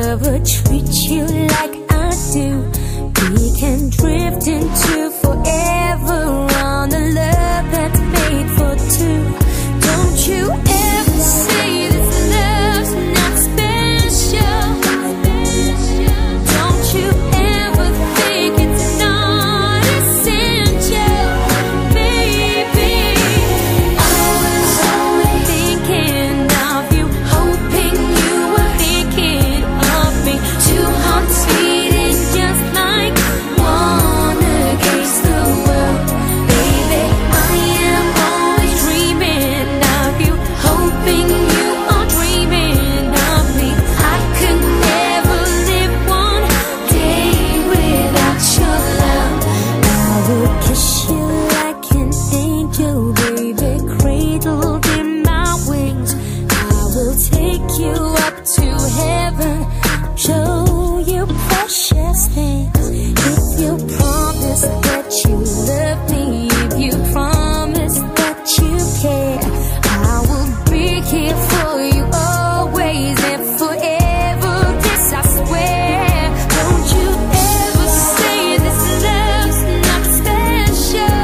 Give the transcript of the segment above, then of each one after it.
ever treat you like I do. We can drift into forever on a love that's made for two. Don't you ever say this love's not special. Don't you ever think it's not essential, baby. I was only thinking of you, hoping you were thinking of me. Two hearts beating just like one against the world, baby. I am always dreaming of you, hoping you are dreaming of me. I could never live one day without your love. I will kiss you like an angel, baby, cradled in my wings. I will take you up to heaven, show you precious things. If you promise that you love me, if you promise that you care, I will be here for you always and forever. This I swear. Don't you ever say this love's not special.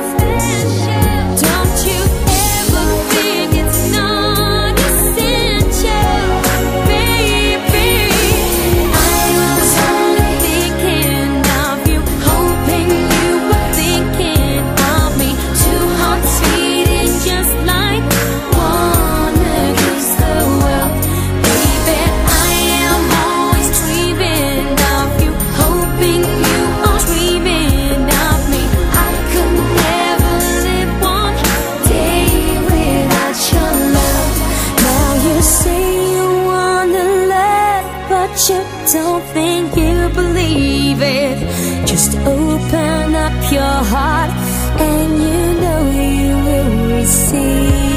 Don't you ever think it's not essential, baby. I was only thinking of you, hoping you were thinking of me. Two hearts beating just like one against the world, baby. I am always dreaming of you, hoping you are dreaming of me. I could never live one day without your love. Now you say you wanna love, but you don't think you believe it. Just open up your heart and you know you will receive.